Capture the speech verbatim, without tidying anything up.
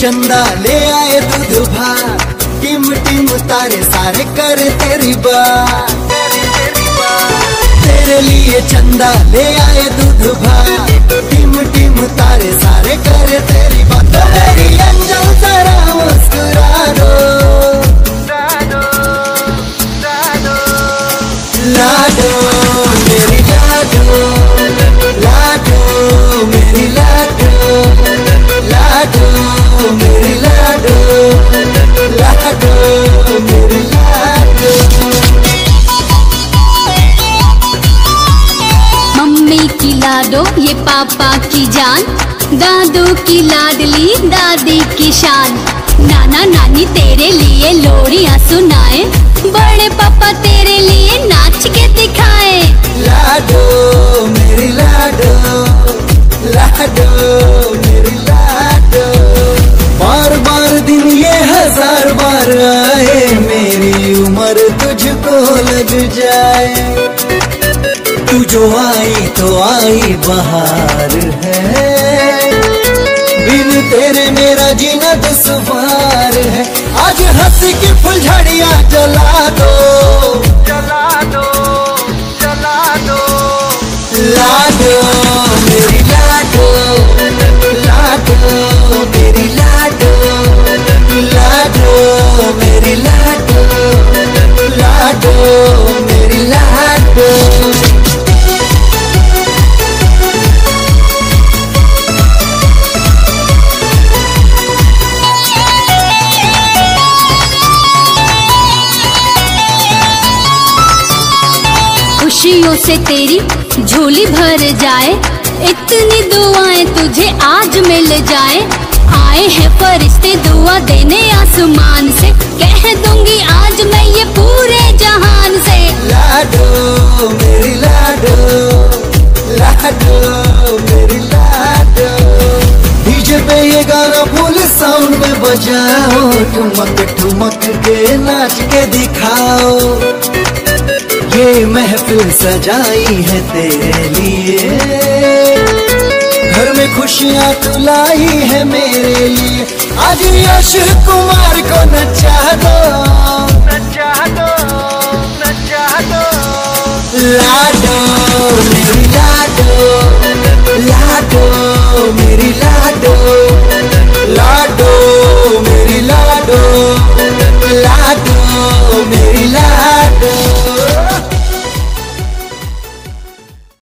चंदा ले आए दूध भात, टिम टिम तारे सारे कर तेरी बात। तेरे लिए चंदा ले आए दूध भात, टिम टिम तारे सारे कर तेरी बात। तो मेरी अंजल जरा मुस्कुरा दो, लाडो मेरी लाडो, लाडो मेरी लाडो, लाडो मेरी लाडो, लाडो मेरी लाडो। मम्मी की लाडो ये पापा की जान, दादू की लाडली दादी की शान। नाना नानी तेरे लिए लोरियां सुनाए, बड़े पापा तेरे लिए नाच के दिखाए। लाडो मेरी लाडो, लाडो मेरी लाडो। बार बार दिन ये हजार बार आए, मेरी उम्र तुझको लग जाए। तू जो आई तो आई बहार है, बिन तेरे मेरा जीना दुश्वार है। आज हंसी की फुलझड़ियां जला दो, जला दो, जला दो। लाडो मेरी लाडो, लाडो मेरी लाडो, लाडो मेरी लाडो, लाडो मेरी लाडो। खुशियों से तेरी झोली भर जाए, इतनी दुआएं तुझे आज मिल जाए। आए हैं फरिश्ते दुआ देने आसमान से, कह दूंगी आज मैं ये पूरे जहान से। लाडो मेरी लाडो, लाडो मेरी लाडो। डीजे पे ये गाना फुल साउंड में बजाओ, ठुमक ठुमक के नाच के दिखाओ। ये महफिल सजाई है तेरे लिए, घर में खुशियां तू लाई है मेरे लिए। आज यश कुमार को नचा दो, नचा दो, नचा दो। लाडो मेरी लाडो,